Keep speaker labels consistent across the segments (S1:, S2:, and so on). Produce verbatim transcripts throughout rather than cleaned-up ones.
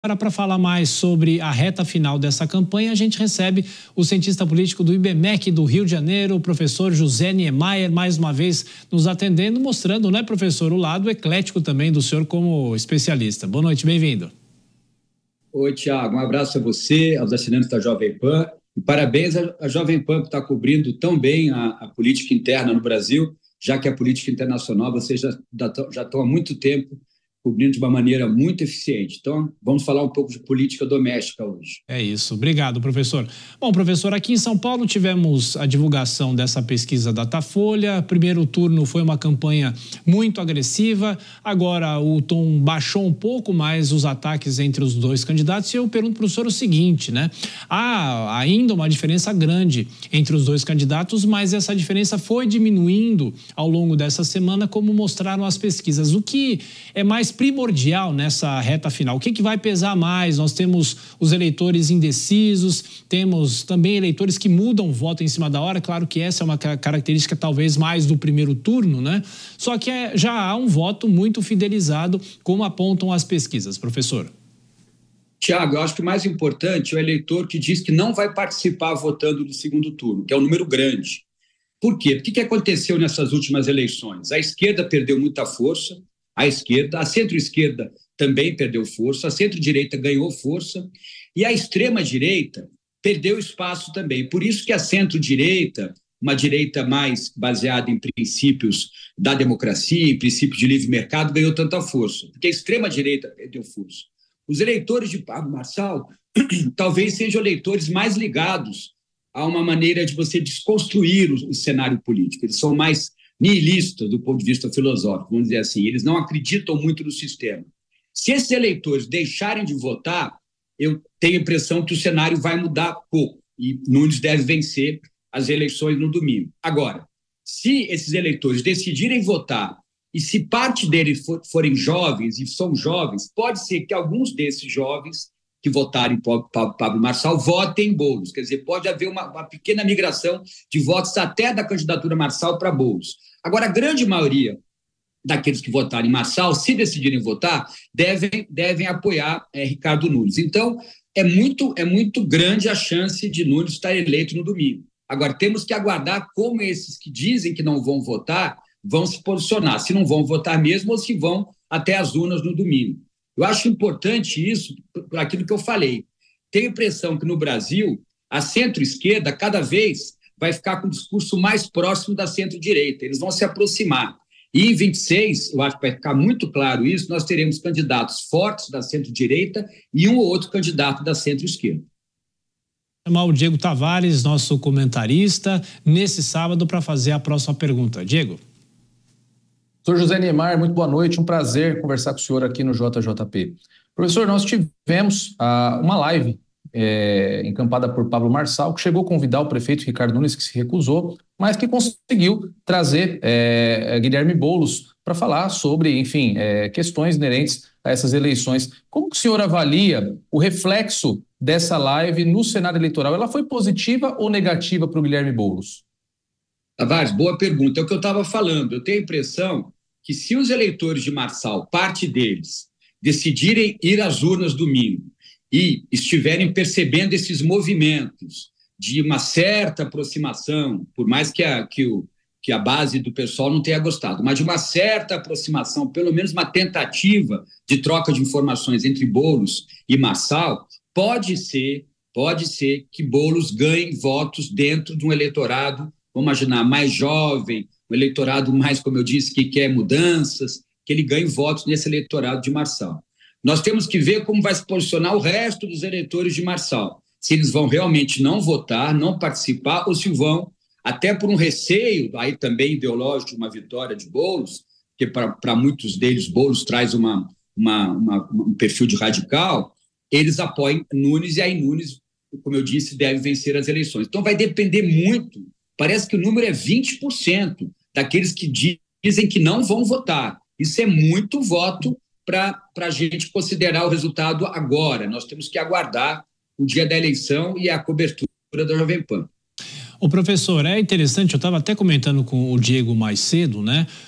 S1: Agora, para falar mais sobre a reta final dessa campanha, a gente recebe o cientista político do IBMEC do Rio de Janeiro, o professor José Niemeyer, mais uma vez nos atendendo, mostrando, né, professor, o lado eclético também do senhor como especialista. Boa noite, bem-vindo.
S2: Oi, Tiago, um abraço a você, aos assinantes da Jovem Pan, e parabéns à Jovem Pan por estar cobrindo tão bem a, a política interna no Brasil, já que a política internacional vocês já, já estão há muito tempo cobrindo de uma maneira muito eficiente. Então, vamos falar um pouco de política doméstica hoje.
S1: É isso. Obrigado, professor. Bom, professor, aqui em São Paulo tivemos a divulgação dessa pesquisa Datafolha. Primeiro turno foi uma campanha muito agressiva. Agora o tom baixou um pouco mais os ataques entre os dois candidatos. E eu pergunto para o senhor o seguinte, né? Há ainda uma diferença grande entre os dois candidatos, mas essa diferença foi diminuindo ao longo dessa semana, como mostraram as pesquisas. O que é mais primordial nessa reta final? O que, que vai pesar mais? Nós temos os eleitores indecisos, temos também eleitores que mudam o voto em cima da hora. Claro que essa é uma característica talvez mais do primeiro turno, né? Só que é, já há um voto muito fidelizado, como apontam as pesquisas, professor.
S2: Tiago, eu acho que o mais importante é o eleitor que diz que não vai participar votando no segundo turno, que é um número grande. Por quê? O que aconteceu nessas últimas eleições? A esquerda perdeu muita força, a esquerda, a centro-esquerda também perdeu força, a centro-direita ganhou força e a extrema-direita perdeu espaço também. Por isso que a centro-direita, uma direita mais baseada em princípios da democracia, em princípios de livre mercado, ganhou tanta força, porque a extrema-direita perdeu força. Os eleitores de Pablo Marçal talvez sejam eleitores mais ligados a uma maneira de você desconstruir o, o cenário político. Eles são mais nihilistas do ponto de vista filosófico, vamos dizer assim. Eles não acreditam muito no sistema. Se esses eleitores deixarem de votar, eu tenho a impressão que o cenário vai mudar pouco e Nunes deve vencer as eleições no domingo. Agora, se esses eleitores decidirem votar e se parte deles for, forem jovens e são jovens, pode ser que alguns desses jovens que votarem em Pablo Marçal votem em Boulos. Quer dizer, pode haver uma, uma pequena migração de votos até da candidatura Marçal para Boulos. Agora, a grande maioria daqueles que votarem em Marçal, se decidirem votar, devem, devem apoiar é, Ricardo Nunes. Então, é muito, é muito grande a chance de Nunes estar eleito no domingo. Agora, temos que aguardar como esses que dizem que não vão votar vão se posicionar, se não vão votar mesmo ou se vão até as urnas no domingo. Eu acho importante isso por aquilo que eu falei. Tenho a impressão que no Brasil, a centro-esquerda cada vez vai ficar com um discurso mais próximo da centro-direita. Eles vão se aproximar. E em vinte e seis, eu acho que vai ficar muito claro isso, nós teremos candidatos fortes da centro-direita e um ou outro candidato da centro-esquerda.
S1: Chamar o Diego Tavares, nosso comentarista, nesse sábado para fazer a próxima pergunta. Diego.
S3: Professor José Niemeyer, muito boa noite, um prazer conversar com o senhor aqui no J J P. Professor, nós tivemos ah, uma live é, encampada por Pablo Marçal, que chegou a convidar o prefeito Ricardo Nunes, que se recusou, mas que conseguiu trazer é, Guilherme Boulos para falar sobre, enfim, é, questões inerentes a essas eleições. Como que o senhor avalia o reflexo dessa live no cenário eleitoral? Ela foi positiva ou negativa para o Guilherme Boulos?
S2: Tavares, boa pergunta. É o que eu estava falando. Eu tenho a impressão que se os eleitores de Marçal, parte deles, decidirem ir às urnas domingo e estiverem percebendo esses movimentos de uma certa aproximação, por mais que a, que, o, que a base do pessoal não tenha gostado, mas de uma certa aproximação, pelo menos uma tentativa de troca de informações entre Boulos e Marçal, pode ser, pode ser que Boulos ganhe votos dentro de um eleitorado, vamos imaginar, mais jovem, um eleitorado mais, como eu disse, que quer mudanças, que ele ganhe votos nesse eleitorado de Marçal. Nós temos que ver como vai se posicionar o resto dos eleitores de Marçal, se eles vão realmente não votar, não participar, ou se vão, até por um receio, aí também ideológico, de uma vitória de Boulos, que para muitos deles Boulos traz uma, uma, uma, um perfil de radical, eles apoiam Nunes e aí Nunes, como eu disse, deve vencer as eleições. Então vai depender muito. Parece que o número é vinte por cento daqueles que dizem que não vão votar. Isso é muito voto para a gente considerar o resultado agora. Nós temos que aguardar o dia da eleição e a cobertura da Jovem Pan.
S1: O professor, é interessante, eu estava até comentando com o Diego mais cedo, né?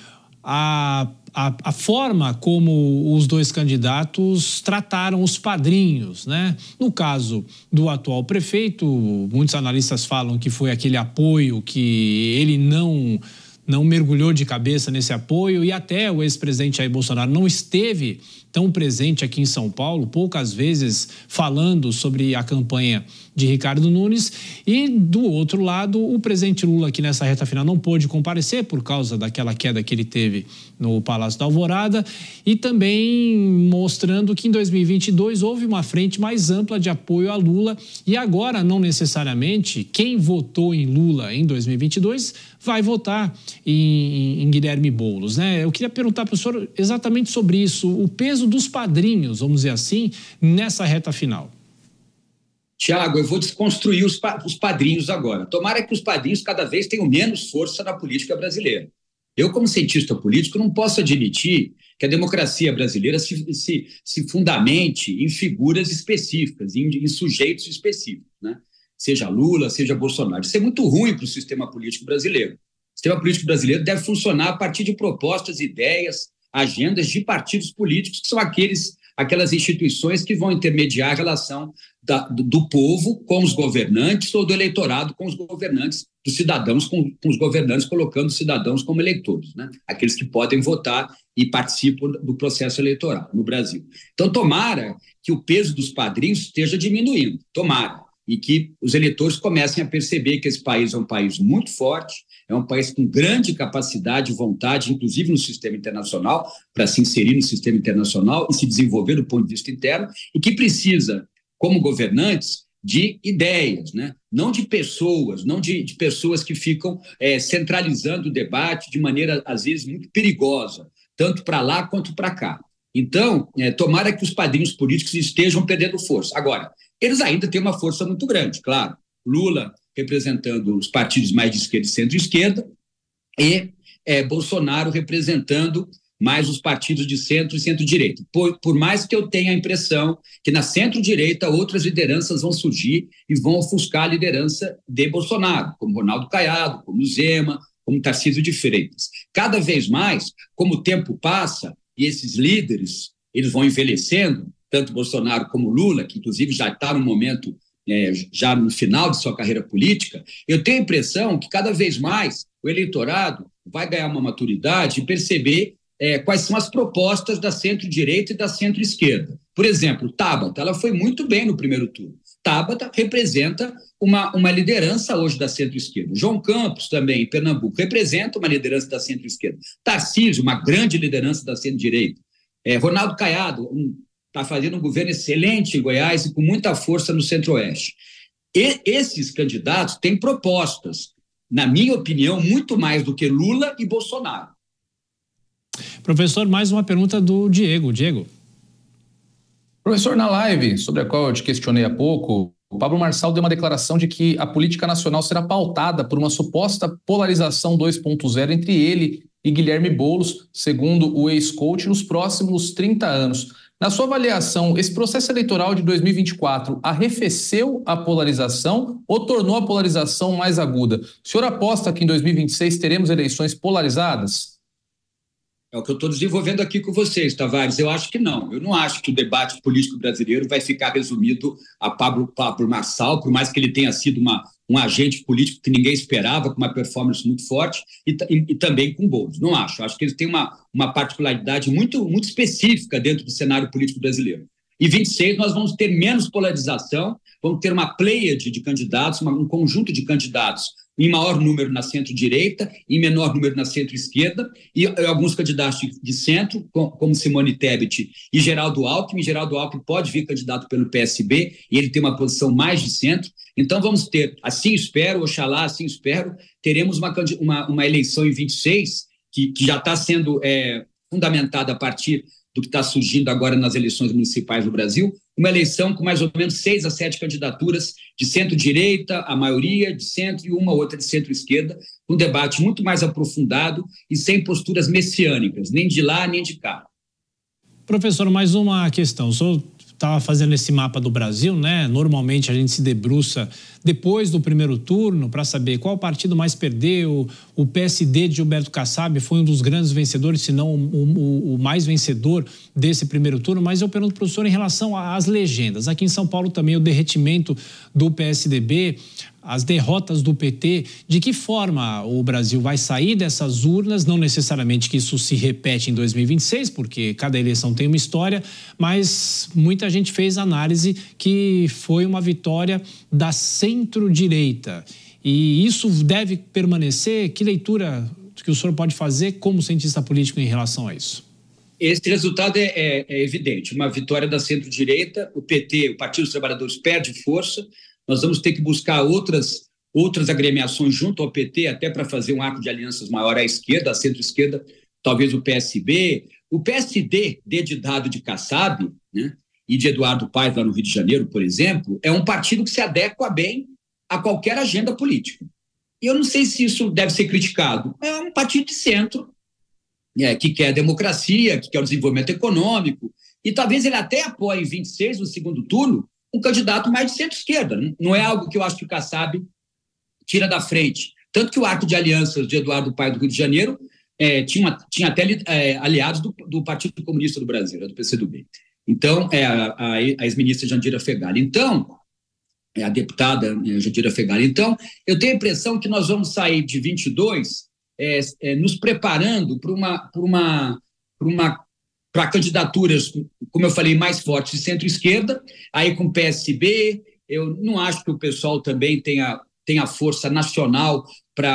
S1: a, a, a forma como os dois candidatos trataram os padrinhos, né? No caso do atual prefeito, muitos analistas falam que foi aquele apoio que ele não... não mergulhou de cabeça nesse apoio, e até o ex-presidente Jair Bolsonaro não esteve tão presente aqui em São Paulo, poucas vezes falando sobre a campanha de Ricardo Nunes. E do outro lado, o presidente Lula, que nessa reta final não pôde comparecer por causa daquela queda que ele teve no Palácio da Alvorada, e também mostrando que em dois mil e vinte e dois houve uma frente mais ampla de apoio a Lula, e agora não necessariamente quem votou em Lula em dois mil e vinte e dois vai votar em, em Guilherme Boulos, né? Eu queria perguntar para o senhor exatamente sobre isso, o peso dos padrinhos, vamos dizer assim, nessa reta final.
S2: Tiago, eu vou desconstruir os, pa- os padrinhos agora. Tomara que os padrinhos cada vez tenham menos força na política brasileira. Eu, como cientista político, não posso admitir que a democracia brasileira se, se, se fundamente em figuras específicas, em, em sujeitos específicos, né? Seja Lula, seja Bolsonaro. Isso é muito ruim para o sistema político brasileiro. O sistema político brasileiro deve funcionar a partir de propostas, ideias, agendas de partidos políticos, que são aqueles, aquelas instituições que vão intermediar a relação da, do, do povo com os governantes ou do eleitorado com os governantes, dos cidadãos com, com os governantes, colocando os cidadãos como eleitores, né? Aqueles que podem votar e participam do processo eleitoral no Brasil. Então, tomara que o peso dos padrinhos esteja diminuindo, tomara. E que os eleitores comecem a perceber que esse país é um país muito forte, é um país com grande capacidade e vontade, inclusive no sistema internacional, para se inserir no sistema internacional e se desenvolver do ponto de vista interno, e que precisa, como governantes, de ideias, né? Não de pessoas, não de, de pessoas que ficam é, centralizando o debate de maneira, às vezes, muito perigosa, tanto para lá quanto para cá. Então, é, tomara que os padrinhos políticos estejam perdendo força. Agora, eles ainda têm uma força muito grande, claro. Lula representando os partidos mais de esquerda e centro-esquerda, e é, Bolsonaro representando mais os partidos de centro e centro-direita. Por, por mais que eu tenha a impressão que na centro-direita outras lideranças vão surgir e vão ofuscar a liderança de Bolsonaro, como Ronaldo Caiado, como Zema, como Tarcísio de Freitas. Cada vez mais, como o tempo passa e esses líderes eles vão envelhecendo, tanto Bolsonaro como Lula, que inclusive já está no momento, é, já no final de sua carreira política, eu tenho a impressão que cada vez mais o eleitorado vai ganhar uma maturidade e perceber é, quais são as propostas da centro-direita e da centro-esquerda. Por exemplo, Tabata, ela foi muito bem no primeiro turno. Tabata representa uma, uma liderança hoje da centro-esquerda. João Campos, também, em Pernambuco, representa uma liderança da centro-esquerda. Tarcísio, uma grande liderança da centro-direita. É, Ronaldo Caiado, um está fazendo um governo excelente em Goiás e com muita força no Centro-Oeste. E esses candidatos têm propostas, na minha opinião, muito mais do que Lula e Bolsonaro.
S1: Professor, mais uma pergunta do Diego. Diego.
S3: Professor, na live sobre a qual eu te questionei há pouco, o Pablo Marçal deu uma declaração de que a política nacional será pautada por uma suposta polarização dois ponto zero entre ele e Guilherme Boulos, segundo o ex-coach, nos próximos trinta anos. Na sua avaliação, esse processo eleitoral de dois mil e vinte e quatro arrefeceu a polarização ou tornou a polarização mais aguda? O senhor aposta que em dois mil e vinte e seis teremos eleições polarizadas?
S2: É o que eu estou desenvolvendo aqui com vocês, Tavares. Eu acho que não. Eu não acho que o debate político brasileiro vai ficar resumido a Pablo, Pablo Marçal, por mais que ele tenha sido uma, um agente político que ninguém esperava, com uma performance muito forte, e, e, e também com Boulos. Não acho. Acho que ele tem uma, uma particularidade muito, muito específica dentro do cenário político brasileiro. Em vinte e seis, nós vamos ter menos polarização, vamos ter uma pleiade de candidatos, uma, um conjunto de candidatos em maior número na centro-direita, em menor número na centro-esquerda, e, e alguns candidatos de, de centro, com, como Simone Tebet e Geraldo Alckmin. Geraldo Alckmin pode vir candidato pelo P S B, e ele tem uma posição mais de centro. Então vamos ter, assim espero, oxalá, assim espero, teremos uma, uma, uma eleição em vinte e seis, que, que já está sendo é, fundamentada a partir do que está surgindo agora nas eleições municipais no Brasil, uma eleição com mais ou menos seis a sete candidaturas de centro-direita, a maioria de centro e uma outra de centro-esquerda, um debate muito mais aprofundado e sem posturas messiânicas, nem de lá nem de cá.
S1: Professor, mais uma questão. O senhor estava fazendo esse mapa do Brasil, né? Normalmente a gente se debruça depois do primeiro turno para saber qual partido mais perdeu. O P S D de Gilberto Kassab foi um dos grandes vencedores, se não o, o, o mais vencedor desse primeiro turno. Mas eu pergunto, professor, em relação às legendas. Aqui em São Paulo também o derretimento do P S D B, as derrotas do P T, de que forma o Brasil vai sair dessas urnas? Não necessariamente que isso se repete em dois mil e vinte e seis, porque cada eleição tem uma história, mas muita gente fez análise que foi uma vitória da centro-direita. E isso deve permanecer? Que leitura que o senhor pode fazer como cientista político em relação a isso?
S2: Esse resultado é, é, é evidente, uma vitória da centro-direita. O P T, o Partido dos Trabalhadores, perde força. Nós vamos ter que buscar outras, outras agremiações junto ao P T, até para fazer um arco de alianças maior à esquerda, à centro-esquerda, talvez o P S B. O P S D, de dado de Kassab, né, e de Eduardo Paes, lá no Rio de Janeiro, por exemplo, é um partido que se adequa bem a qualquer agenda política. E eu não sei se isso deve ser criticado. É um partido de centro, é, que quer democracia, que quer o desenvolvimento econômico, e talvez ele até apoie em vinte e seis, no segundo turno, um candidato mais de centro-esquerda. Não é algo que eu acho que o Kassab tira da frente. Tanto que o arco de alianças de Eduardo Paes do Rio de Janeiro é, tinha, tinha até é, aliados do, do Partido Comunista do Brasil, do P C do B. Então, é a, a, a ex-ministra Jandira Fegali. Então, é a deputada é, Jandira Fegali. Então, eu tenho a impressão que nós vamos sair de vinte e dois é, é, nos preparando para uma... Pra uma, pra uma para candidaturas, como eu falei, mais fortes de centro-esquerda, aí com o P S B. Eu não acho que o pessoal também tenha, tenha força nacional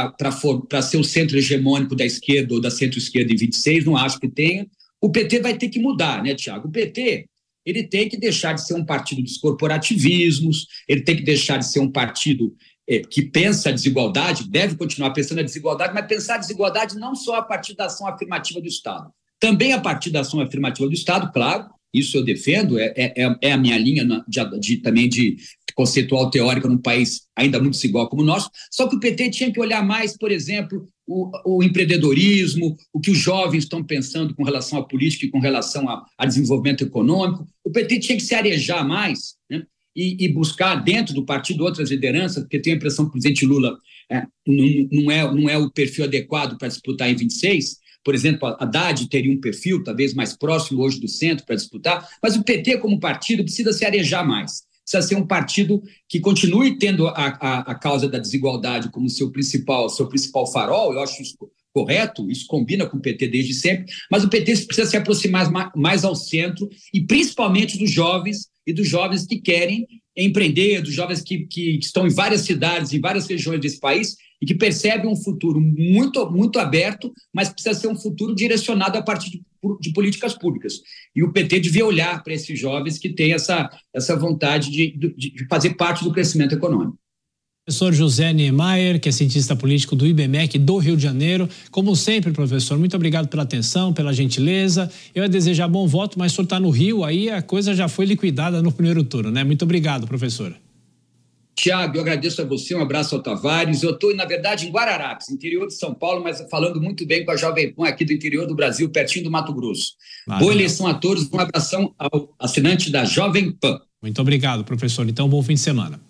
S2: para ser o centro hegemônico da esquerda ou da centro-esquerda em vinte e seis, não acho que tenha. O P T vai ter que mudar, né, Tiago? O P T ele tem que deixar de ser um partido dos corporativismos, ele tem que deixar de ser um partido é, que pensa a desigualdade, deve continuar pensando a desigualdade, mas pensar a desigualdade não só a partir da ação afirmativa do Estado, também a partir da ação afirmativa do Estado, claro, isso eu defendo, é, é, é a minha linha de, de, também de conceitual teórica num país ainda muito desigual como o nosso, só que o P T tinha que olhar mais, por exemplo, o, o empreendedorismo, o que os jovens estão pensando com relação à política e com relação a, a desenvolvimento econômico. O P T tinha que se arejar mais, né, e, e buscar dentro do partido outras lideranças, porque tenho a impressão que o presidente Lula é, não, não, é, não é o perfil adequado para disputar em vinte e seis. Por exemplo, a Haddad teria um perfil talvez mais próximo hoje do centro para disputar, mas o P T como partido precisa se arejar mais, precisa ser um partido que continue tendo a, a, a causa da desigualdade como seu principal, seu principal farol. Eu acho isso correto, isso combina com o P T desde sempre, mas o P T precisa se aproximar mais, mais ao centro e principalmente dos jovens e dos jovens que querem empreender, dos jovens que, que estão em várias cidades, em várias regiões desse país e que percebem um futuro muito, muito aberto, mas precisa ser um futuro direcionado a partir de, de políticas públicas. E o P T devia olhar para esses jovens que têm essa, essa vontade de, de, de fazer parte do crescimento econômico.
S1: Professor José Niemeyer, que é cientista político do I B M E C do Rio de Janeiro. Como sempre, professor, muito obrigado pela atenção, pela gentileza. Eu ia desejar bom voto, mas o senhor está no Rio, aí a coisa já foi liquidada no primeiro turno, né? Muito obrigado, professor.
S2: Tiago, eu agradeço a você, um abraço ao Tavares. Eu estou, na verdade, em Guararapes, interior de São Paulo, mas falando muito bem com a Jovem Pan aqui do interior do Brasil, pertinho do Mato Grosso. Valeu. Boa eleição a todos, um abração ao assinante da Jovem Pan.
S1: Muito obrigado, professor. Então, bom fim de semana.